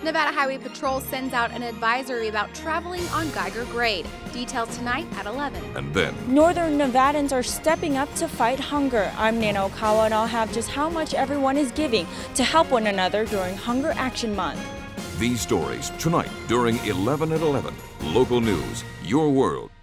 Nevada Highway Patrol sends out an advisory about traveling on Geiger Grade. Details tonight at 11. And then, Northern Nevadans are stepping up to fight hunger. I'm Nana Okawa, and I'll have just how much everyone is giving to help one another during Hunger Action Month. these stories tonight during 11 at 11. Local news, your world.